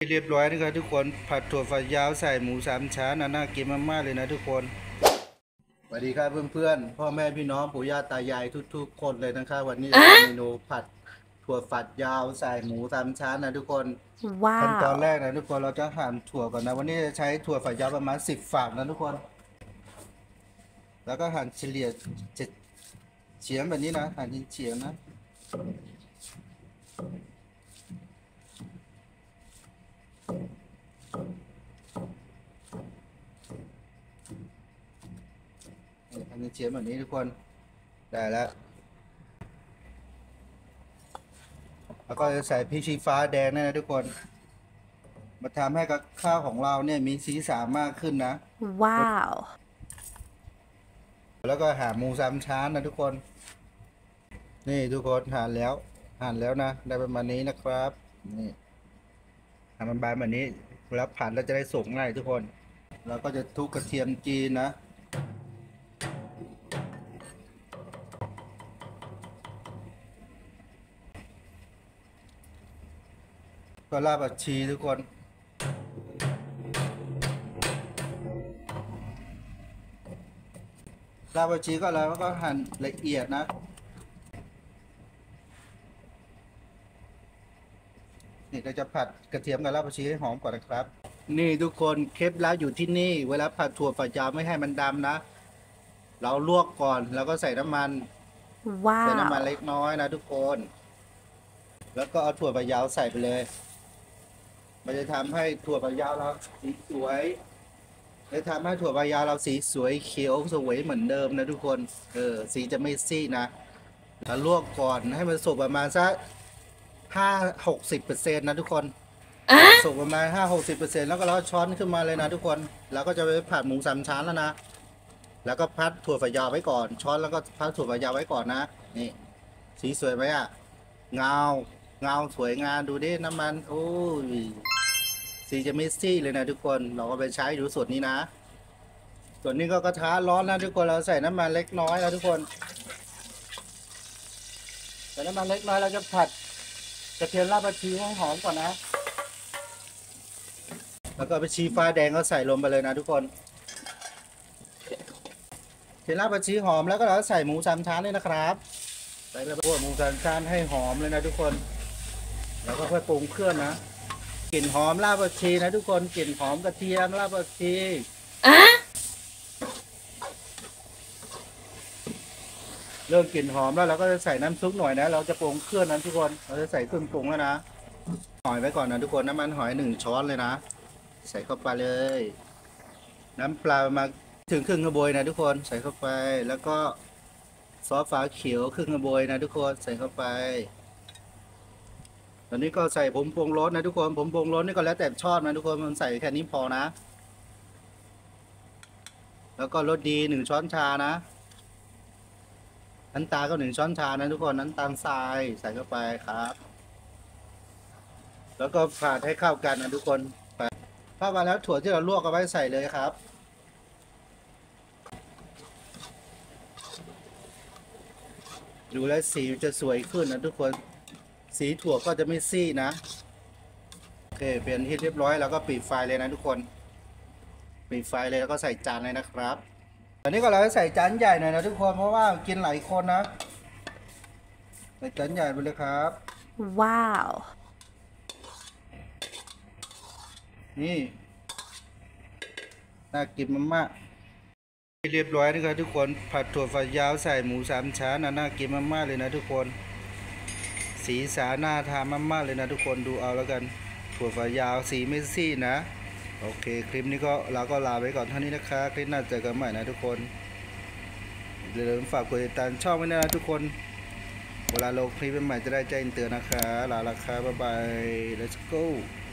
เรียบร้อยนะครับทุกคนผัดถั่วฝักยาวใส่หมูสามชั้นน่ากินมากๆเลยนะทุกคนสวัสดีครับเพื่อนๆพ่อแม่พี่น้องปู่ย่าตายายทุกๆคนเลยนะครับวันนี้จะทำเมนูผัดถั่วฝักยาวใส่หมูสามชั้นนะทุกคนว้าขั้นตอนวแรกนะทุกคนเราจะหั่นถั่วก่อนนะวันนี้จะใช้ถั่วฝักยาวประมาณ10ฝักนะทุกคนแล้วก็หั่นเฉลี่ยเฉียงแบบนี้นะหั่นเฉียงนะหั่นเฉียงแบบนี้ทุกคนได้แล้วแล้วก็จะใส่พริกชี้ฟ้าแดงนะทุกคนมาทำให้กับข้าวของเราเนี่ยมีสีสันมากขึ้นนะว้าวแล้วก็หาหมูสามชั้นนะทุกคนนี่ทุกคนหั่นแล้วนะได้ประมาณนี้นะครับนี่หั่นบานๆแบบนี้แล้วผัดแล้วจะได้สุกง่ายทุกคนเราก็จะทุบกระเทียมจีนนะก็รากผักชีทุกคนรากผักชีก็แล้วก็หั่นละเอียดนะนี่เราจะผัดกระเทียมกับรากผักชีให้หอมก่อนนะครับนี่ทุกคนเคล็ดลับอยู่ที่นี่เวลาผัดถั่วฝักยาวไม่ให้มันดำนะเราลวกก่อนแล้วก็ใส่น้ำมันว้าวเล็กน้อยนะทุกคนแล้วก็เอาถั่วฝักยาวใส่ไปเลยมันจะทำให้ถั่วฝักยาวเราสีสวยจะทำให้ถั่วฝักยาวเราสีสวยเขียวสวยเหมือนเดิมนะทุกคนสีจะไม่ซีดนะแล้วลวกก่อนให้มันสุกประมาณสัก60%นะทุกคนสุกประมาณ60%แล้วก็เราช้อนขึ้นมาเลยนะทุกคนแล้วก็จะไปผัดหมูสามชั้นแล้วนะแล้วก็พัดถั่วฝักยาวไว้ก่อนช้อนแล้วก็พัดถั่วฝักยาวไว้ก่อนนะนี่สีสวยไหมอ่ะเงาสวยงามดูดิน้ำมันโอ้ยสีจะไม่ซีดเลยนะทุกคนเราก็ไปใช้ดูส่วนนี้นะส่วนนี้ก็กระทะร้อนนะทุกคนเราใส่น้ำมันเล็กน้อยนะทุกคนใส่น้ำมันเล็กน้อยเราจะผัดกระเทียมรากผักชีให้หอมก่อนนะแล้วก็ไปชีฟ้าแดงก็ใส่ลงไปเลยนะทุกคนเสร็จแล้วผักชีหอมแล้วก็เราใส่หมูสามชั้นเลยนะครับใส่ไปพวกหมูสามชั้นให้หอมเลยนะทุกคนแล้วก็ค่อยปรุงเครื่องนะกลิ่นหอมรากผักชีนะทุกคนกลิ่นหอมกระเทียมรากผักชีเริ่มกลิ่นหอมแล้วเราก็จะใส่น้ำซุปหน่อยนะเราจะปรุงเครื่องนั้นทุกคนเราจะใส่เครื่องปรุงแล้วนะหอยไว้ก่อนนะทุกคนน้ำมันหอย1 ช้อนเลยนะใส่เข้าไปเลยน้ำปลามาถึงครึ่งกระบวยนะทุกคนใส่เข้าไปแล้วก็ซอสฟ้าเขียวครึ่งกระบวยนะทุกคนใส่เข้าไปตอนนี้ก็ใส่ผงปรุงรสนะทุกคนผงปรุงรสนี่ก็แล้วแต่ชอบนะทุกคนมันใส่แค่นี้พอนะแล้วก็รสดี1 ช้อนชานะน้ำตาลก็1 ช้อนชานะทุกคนน้ำตาลทรายใส่เข้าไปครับแล้วก็ผัดให้เข้ากันนะทุกคนเข้ามาแล้วถั่วที่เราลวกเอาไว้ใส่เลยครับดูแลสีจะสวยขึ้นนะทุกคนสีถั่วก็จะไม่ซีดนะโอเคเปลี่ยนที่เรียบร้อยแล้วก็ปิดไฟเลยนะทุกคนปิดไฟเลยแล้วก็ใส่จานเลยนะครับตอนนี้ก็เราจะใส่จานใหญ่หน่อยนะทุกคนเพราะว่ากินหลายคนนะใส่จานใหญ่ไปเลยครับว้าวนี่น่ากินมากๆเรียบร้อยนะครับทุกคนผัดถั่วฝักยาวใส่หมูสามชั้นน่ากินมากๆเลยนะทุกคนสีสันน่าทานมากๆเลยนะทุกคนดูเอาแล้วกันถั่วฝักยาวสีไม่ซีดนะโอเคคลิปนี้ก็เราก็ลาไปก่อนเท่านี้นะครับคลิปหน้าเจอกันใหม่นะทุกคนอย่าลืมฝากกดติดตามช่องไว้นะทุกคนเวลาลงคลิปใหม่จะได้แจ้งเตือนนะคะลาละครับบ๊ายบาย let's go